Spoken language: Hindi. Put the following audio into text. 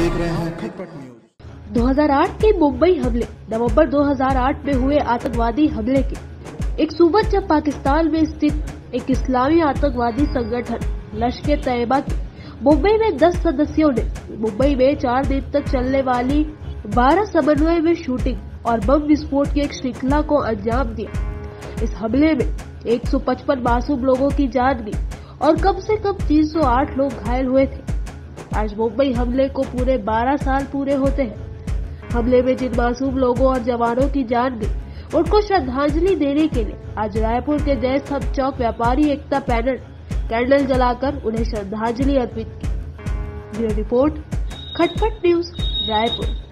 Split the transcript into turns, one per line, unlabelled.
देख रहे हैं खटपट न्यूज।
2008 के मुंबई हमले। नवंबर 2008 में हुए आतंकवादी हमले के एक सुबह जब पाकिस्तान में स्थित एक इस्लामी आतंकवादी संगठन लश्कर-ए-तैयबा के मुंबई में 10 सदस्यों ने मुंबई में 4 दिन तक चलने वाली 12 समन्वय में शूटिंग और बम विस्फोट की एक श्रृंखला को अंजाम दिया। इस हमले में 155 मासूम लोगों की जान गई और कम से कम 308 लोग घायल हुए थे। आज मुंबई हमले को पूरे 12 साल पूरे होते हैं। हमले में जिन मासूम लोगों और जवानों की जान गई उनको श्रद्धांजलि देने के लिए आज रायपुर के जय स्तंभ चौक व्यापारी एकता पैनल कैंडल जलाकर उन्हें श्रद्धांजलि अर्पित की। Bureau report, Khatpat News, Raipur.